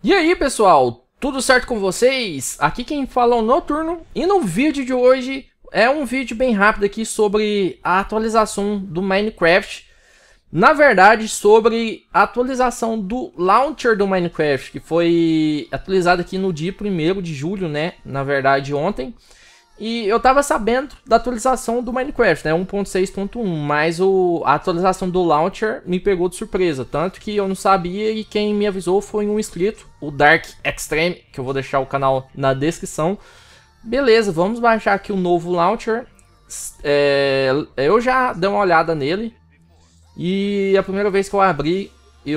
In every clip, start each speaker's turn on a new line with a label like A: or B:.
A: E aí pessoal, tudo certo com vocês? Aqui quem fala é o Noturno e no vídeo de hoje é um vídeo bem rápido aqui sobre a atualização do Minecraft. Na verdade, sobre a atualização do launcher do Minecraft, que foi atualizado aqui no dia 1º de julho, né? Na verdade ontem. E eu tava sabendo da atualização do Minecraft, né, 1.6.1, mas a atualização do Launcher me pegou de surpresa, tanto que eu não sabia e quem me avisou foi um inscrito, o Dark Extreme, que eu vou deixar o canal na descrição. Beleza, vamos baixar aqui o novo Launcher. Eu já dei uma olhada nele e a primeira vez que eu abri,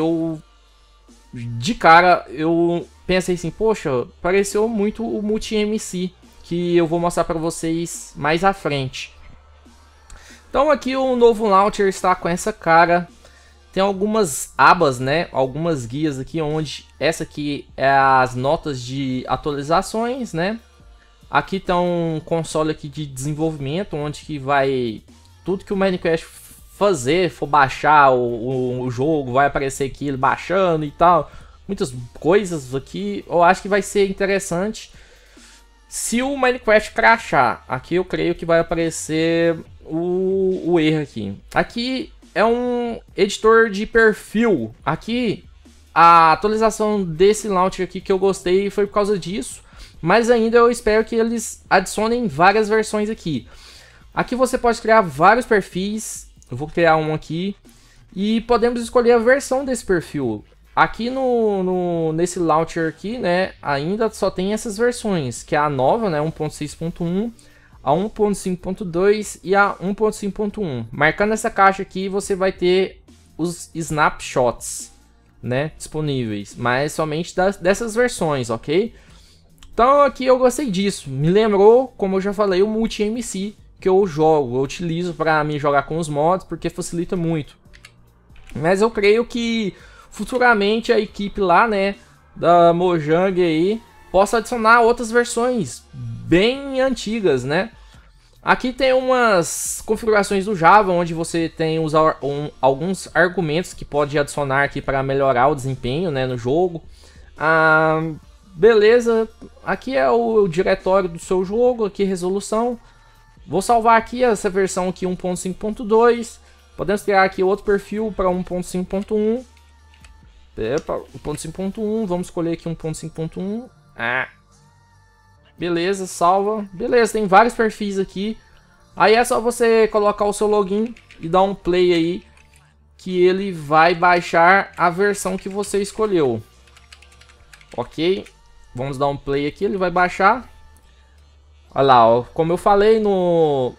A: de cara, eu pensei assim, poxa, pareceu muito o Multi-MC, que eu vou mostrar para vocês mais à frente. Então aqui o novo launcher está com essa cara. Tem algumas abas, né? Algumas guias aqui, onde essa aqui é as notas de atualizações, né? Aqui tá um console aqui de desenvolvimento, onde que vai tudo que o Minecraft fazer, for baixar o jogo, vai aparecer aqui ele baixando e tal. Muitas coisas aqui, eu acho que vai ser interessante. Se o Minecraft crashar, aqui eu creio que vai aparecer o erro aqui. Aqui é um editor de perfil. Aqui a atualização desse launcher aqui que eu gostei foi por causa disso. Mas ainda eu espero que eles adicionem várias versões aqui. Aqui você pode criar vários perfis. Eu vou criar um aqui. E podemos escolher a versão desse perfil. Aqui nesse launcher aqui, né, ainda só tem essas versões, que é a nova, né, 1.6.1, a 1.5.2 e a 1.5.1. Marcando essa caixa aqui, você vai ter os snapshots, né, disponíveis, mas somente dessas versões, ok? Então aqui eu gostei disso, me lembrou, como eu já falei, o Multi-MC que eu utilizo para me jogar com os mods, porque facilita muito. Mas eu creio que futuramente a equipe lá, né, da Mojang aí, possa adicionar outras versões bem antigas, né. Aqui tem umas configurações do Java, onde você tem alguns argumentos que pode adicionar aqui para melhorar o desempenho, né, no jogo. Beleza, aqui é o diretório do seu jogo, aqui resolução. Vou salvar aqui essa versão aqui 1.5.2. Podemos criar aqui outro perfil para 1.5.1. 1.5.1, vamos escolher aqui 1.5.1. Beleza, salva. Beleza, tem vários perfis aqui. Aí é só você colocar o seu login e dar um play aí, que ele vai baixar a versão que você escolheu. Ok, vamos dar um play aqui, ele vai baixar. Olha lá, ó, como eu falei no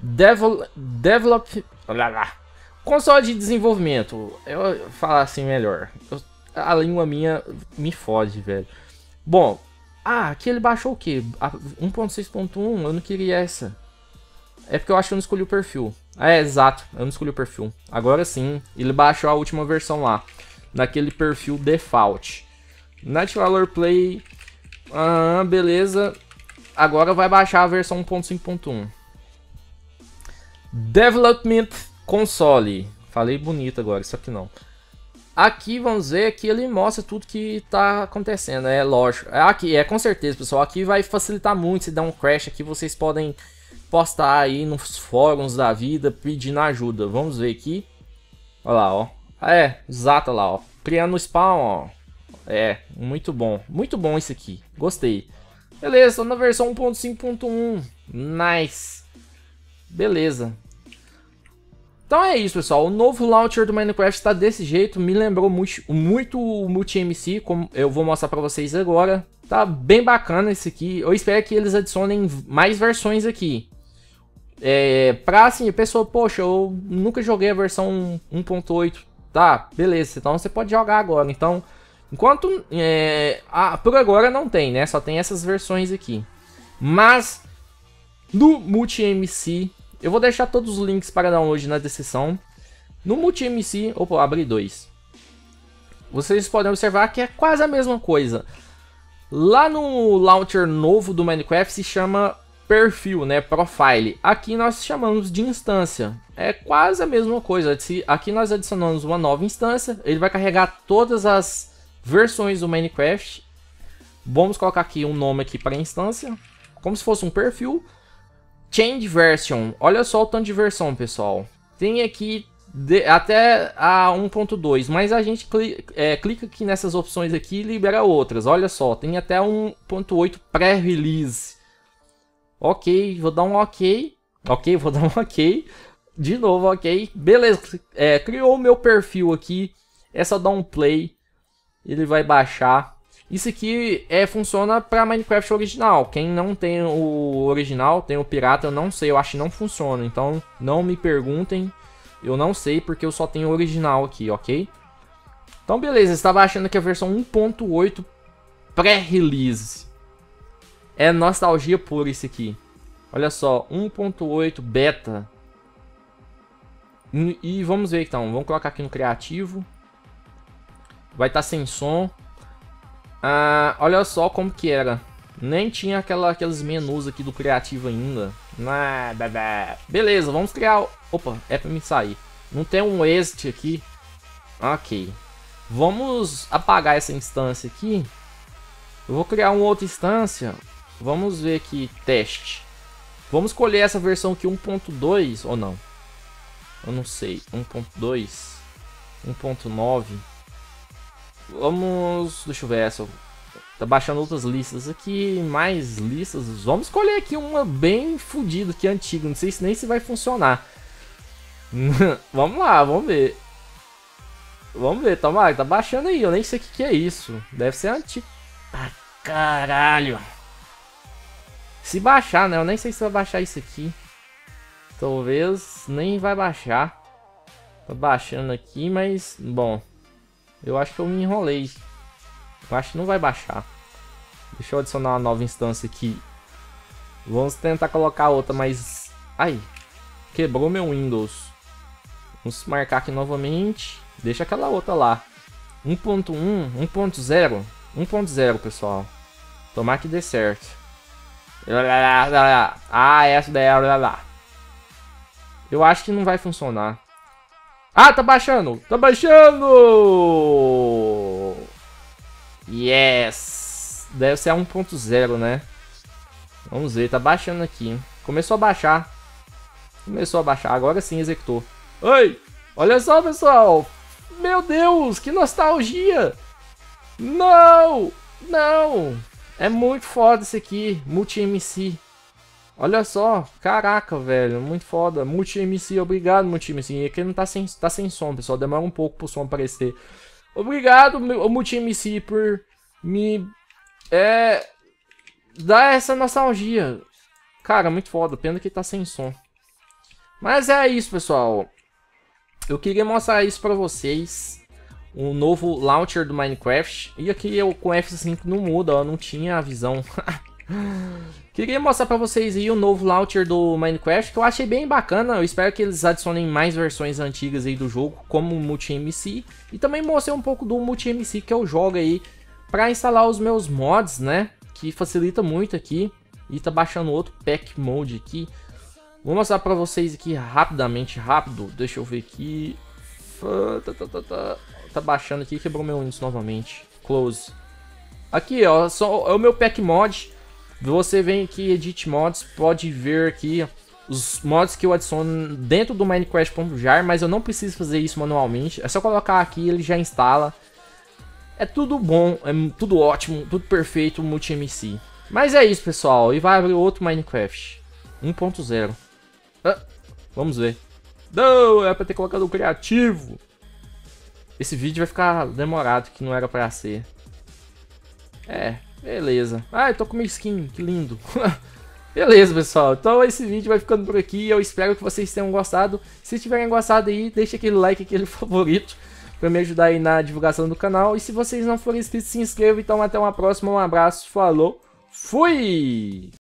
A: olha lá, console de desenvolvimento. Eu vou falar assim melhor. A língua minha me fode, velho. Bom, aqui ele baixou o que? 1.6.1, eu não queria essa. É porque eu acho que eu não escolhi o perfil. Exato, eu não escolhi o perfil. Agora sim, ele baixou a última versão lá, naquele perfil default. Natural Play, beleza. Agora vai baixar a versão 1.5.1. Development Console. Falei bonito agora, isso aqui não. Aqui vamos ver que ele mostra tudo que tá acontecendo, é lógico. Aqui, com certeza, pessoal, aqui vai facilitar muito. Se der um crash aqui, vocês podem postar aí nos fóruns da vida pedindo ajuda. Vamos ver aqui. Olha lá, ó. Exato, lá, ó. Criando o spawn, ó. Muito bom isso aqui. Gostei. Beleza, estou na versão 1.5.1. Nice. Beleza. Então é isso, pessoal. O novo launcher do Minecraft está desse jeito. Me lembrou muito o Multi-MC, como eu vou mostrar para vocês agora. Tá bem bacana esse aqui. Eu espero que eles adicionem mais versões aqui. Pra assim, a pessoa, poxa, eu nunca joguei a versão 1.8. Tá, beleza. Então você pode jogar agora. Então, enquanto... por agora não tem, né? Só tem essas versões aqui. Mas, no Multi-MC... eu vou deixar todos os links para download na descrição. No Multi-MC... opa, abri dois. Vocês podem observar que é quase a mesma coisa. Lá no launcher novo do Minecraft se chama perfil, né? Profile. Aqui nós chamamos de instância. É quase a mesma coisa. Aqui nós adicionamos uma nova instância. Ele vai carregar todas as versões do Minecraft. Vamos colocar aqui um nome aqui para a instância, como se fosse um perfil. Change version. Olha só o tanto de versão, pessoal. Tem aqui até a 1.2, mas a gente clica aqui nessas opções aqui e libera outras. Olha só, tem até 1.8 pré-release. Ok, vou dar um ok. Ok, vou dar um ok. De novo, ok. Beleza, criou o meu perfil aqui. É só dar um play. Ele vai baixar. Isso aqui funciona para Minecraft original. Quem não tem o original, tem o pirata, eu não sei. Eu acho que não funciona. Então, não me perguntem. Eu não sei porque eu só tenho o original aqui, ok? Então, beleza. Está baixando aqui a versão 1.8 pré-release. É nostalgia pura isso aqui. Olha só, 1.8 beta. E vamos ver então. Vamos colocar aqui no criativo. Vai estar sem som. Olha só como que era. Nem tinha aqueles menus aqui do criativo ainda. Nada. Beleza, vamos criar. Opa, é pra me sair. Não tem um exit aqui. Ok. Vamos apagar essa instância aqui. Eu vou criar uma outra instância. Vamos ver aqui, teste. Vamos escolher essa versão aqui 1.2 ou não? Eu não sei. 1.2, 1.9. Vamos, deixa eu ver essa. Tá baixando outras listas aqui, mais listas. Vamos escolher aqui uma bem fodida, que é antiga. Não sei nem se vai funcionar. Vamos lá, vamos ver. Vamos ver, tomara, tá baixando aí. Eu nem sei o que é isso. Deve ser antigo. Ah, caralho. Se baixar, né? Eu nem sei se vai baixar isso aqui. Talvez nem vai baixar. Tá baixando aqui, mas bom. Eu acho que eu me enrolei. Eu acho que não vai baixar. Deixa eu adicionar uma nova instância aqui. Vamos tentar colocar outra, mas... Ai, quebrou meu Windows. Vamos marcar aqui novamente. Deixa aquela outra lá. 1.1, 1.0. 1.0, pessoal. Tomara que dê certo. Essa daí é... Eu acho que não vai funcionar. Ah, tá baixando! Tá baixando! Yes! Deve ser a 1.0, né? Vamos ver, tá baixando aqui. Começou a baixar. Começou a baixar, agora sim executou. Oi! Olha só, pessoal! Meu Deus, que nostalgia! Não! Não! É muito foda isso aqui, Multi-MC. Olha só, caraca, velho, muito foda. Multi-MC, obrigado, Multi-MC. E aqui não tá sem som, pessoal, demora um pouco pro som aparecer. Obrigado, Multi-MC, por me dar essa nostalgia. Cara, muito foda, pena que tá sem som. Mas é isso, pessoal. Eu queria mostrar isso pra vocês. Um novo launcher do Minecraft. E aqui eu com F5 não muda, ó, não tinha a visão. Queria mostrar pra vocês aí o novo launcher do Minecraft, que eu achei bem bacana. Eu espero que eles adicionem mais versões antigas aí do jogo, como o Multi-MC. E também mostrei um pouco do Multi-MC que eu jogo aí pra instalar os meus mods, né? Que facilita muito aqui. E tá baixando outro pack mode aqui. Vou mostrar pra vocês aqui rapidamente, rápido. Deixa eu ver aqui. Tá baixando aqui, quebrou meu Windows novamente. Close. Aqui, ó, é o meu pack mod. Você vem aqui, Edit Mods, pode ver aqui os mods que eu adiciono dentro do Minecraft.jar, mas eu não preciso fazer isso manualmente. É só colocar aqui e ele já instala. É tudo bom, é tudo ótimo, tudo perfeito, Multi-MC. Mas é isso, pessoal, e vai abrir outro Minecraft 1.0. Vamos ver. Não, é pra ter colocado o criativo. Esse vídeo vai ficar demorado, que não era pra ser. Beleza. Eu tô com minha skin, que lindo. Beleza, pessoal. Então esse vídeo vai ficando por aqui. Eu espero que vocês tenham gostado. Se tiverem gostado aí, deixa aquele like, aquele favorito, pra me ajudar aí na divulgação do canal. E se vocês não forem inscritos, se inscrevam. Então até uma próxima, um abraço, falou, fui!